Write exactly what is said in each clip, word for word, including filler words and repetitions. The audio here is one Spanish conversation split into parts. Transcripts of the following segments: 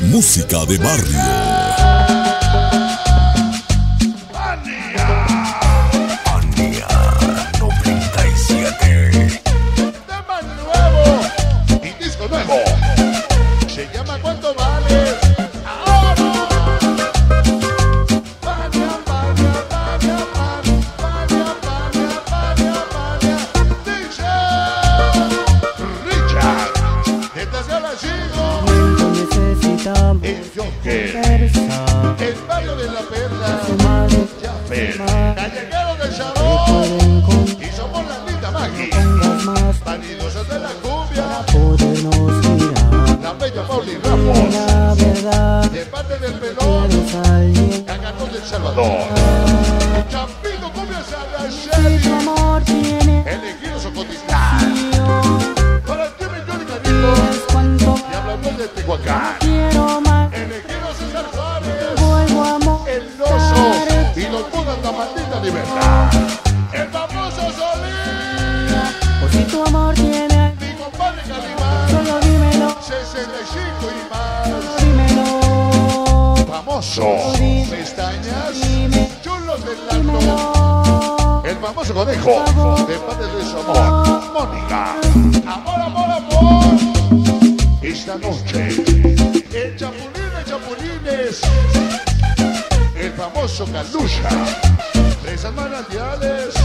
Música de barrio. Se llama ¿Cuánto vales? ¡Ahora! Vania, vania, vania, vania, vania, vania, vania. Dice Richard, detrás de la Chico, el Joker, el barrio de la Perla, Jaffer, Callejero del Sabor, y somos la linda Maggie, vanidosas de la cumbia, la bella Pauli Ramos, de parte del pelón, Caganos del Salvador, Champito Cumbia Saraceni, elegido Socotistán, para ti millón y carito, y hablamos de Tehuacán, elegido César Juárez, el oso, y los pudas la maldita libertad, el famoso Solín, por si tu amor tiene, mi compadre Calimán, solo dímelo, sesenta y cinco y más, dímelo, famoso, pestañas, dime, chulos del lado, dímelo, el famoso conejo, de padre de su amor, Mónica, amor, amor, amor, esta noche, el chapulín de chapulines, el famoso Calucha, presas manantiales,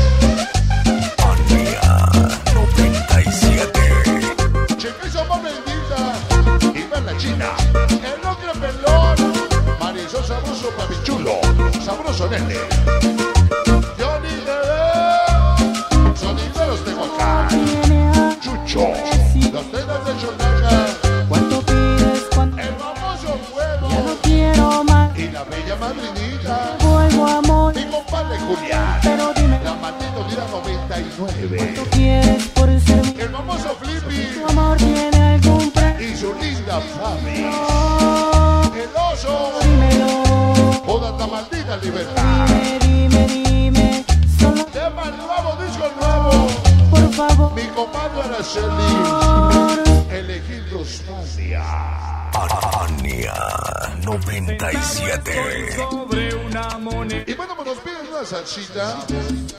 noventa y siete. Cheque su amor bendita, Iván la China, el ocre pelón, Marisol sabroso papichulo, sabroso nene, Johnny Bebé, sonideros de Tehuacán, Chucho, los tenas de Chonaca, cuánto pides, cuánto, el famoso ya no huevo, quiero más, y la bella madrinita, vuelvo amor, mi compadre Julián, pero dime, la maldita unidad noventa y nueve, ¿cuánto quieres por ser mi, el famoso Flippy, tu amor tiene algún precio, y su linda Fabi, no, el oso, dímelo, toda la maldita libertad, dime, dime, dime, solo, tema nuevo, disco nuevo, por favor, mi compadre Araceli, elegido Spacia. Ania noventa y siete. Y bueno, pues nos piden una salsita.